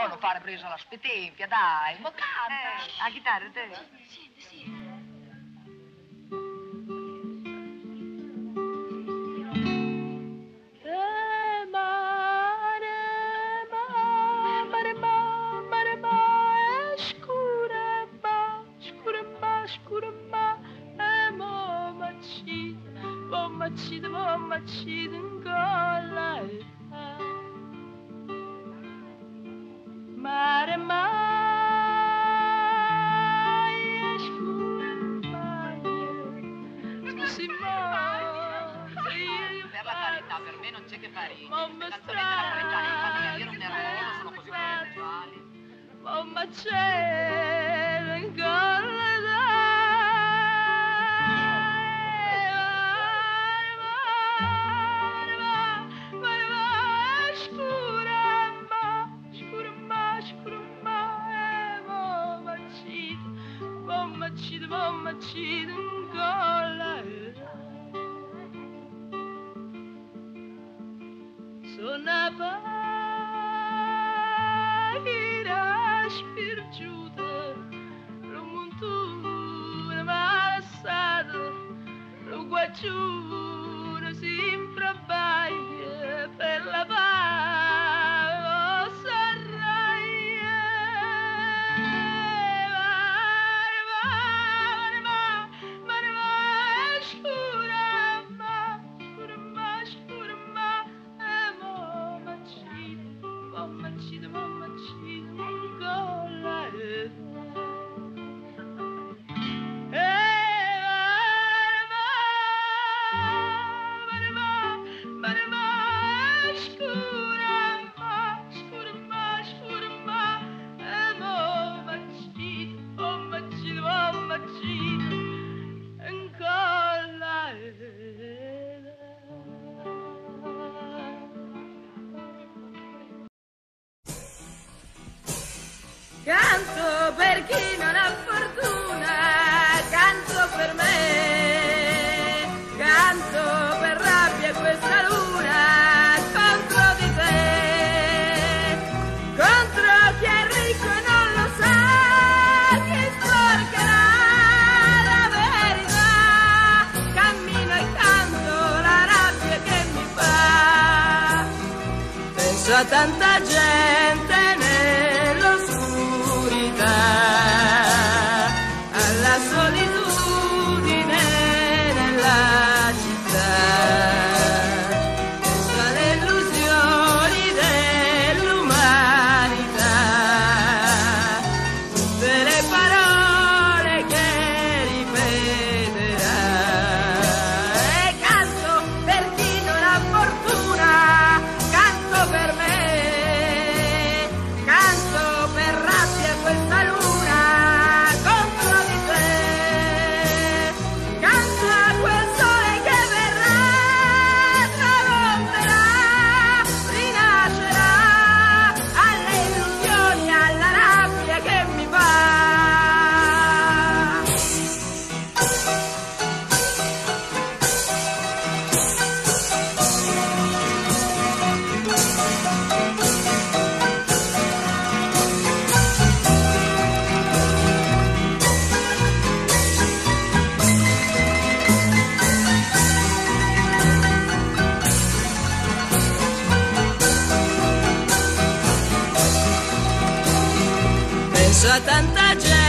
non fare presa alla spetempia, dai, ma canta. A chitarra, te? Senti, sì. Mare mai scura scusi Per la carità, per me non c'è che fare. Queste canzonette napoletane mi fanno venire un nervoso, sono così provinciali. Mamma c'è ancora sono paghira spirgiuta, lo montura malassata, lo guaggiuno si imprabbaia per la canto per chi non ha fortuna, canto per me, canto per rabbia questa luna contro di te, contro chi è ricco e non lo sa, chi sporcherà la verità, cammino e canto la rabbia che mi fa, penso a tanta gente alla solitudine nella città, penso alle illusioni dell'umanità, tutte le parole che ripeterà, e canto per chi non ha fortuna, canto per me, canto per rabbia questa luna contro di te, canta quel sole che verrà, tramonterà, rinascerà, alle illusioni, alla rabbia che mi fa. Penso a tanta gente